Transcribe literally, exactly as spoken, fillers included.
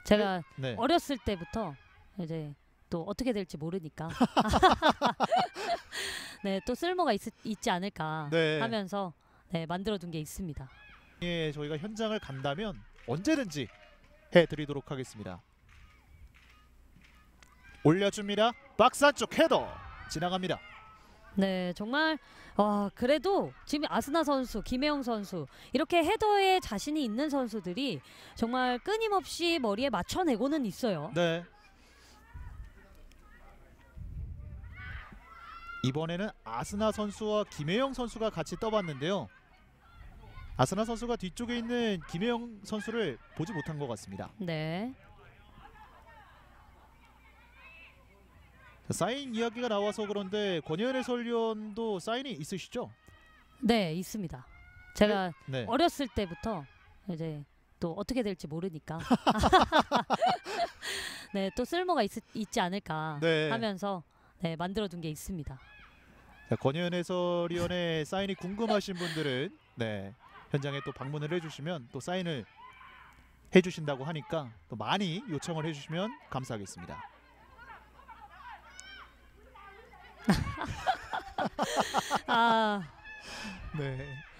제가 네. 어렸을 때부터 이제 또 어떻게 될지 모르니까 네, 또 쓸모가 있, 있지 않을까 네. 하면서 네, 만들어둔 게 있습니다. 예, 저희가 현장을 간다면 언제든지 해드리도록 하겠습니다. 올려줍니다. 박스 안쪽 헤더 지나갑니다. 네, 정말 와, 그래도 지금 아스나 선수, 김혜영 선수 이렇게 헤더에 자신이 있는 선수들이 정말 끊임없이 머리에 맞춰내고는 있어요. 네. 이번에는 아스나 선수와 김혜영 선수가 같이 떠봤는데요. 아스나 선수가 뒤쪽에 있는 김혜영 선수를 보지 못한 것 같습니다. 네. 자, 사인 이야기가 나와서 그런데 권혜연 해설위원도 사인이 있으시죠? 네, 있습니다. 제가 네. 어렸을 때부터 이제 또 어떻게 될지 모르니까 네, 또 쓸모가 있, 있지 않을까 네. 하면서 네, 만들어둔 게 있습니다. 자, 권혜연 해설위원의 사인이 궁금하신 분들은 네, 현장에 또 방문을 해주시면 또 사인을 해주신다고 하니까 또 많이 요청을 해주시면 감사하겠습니다. 아, 네.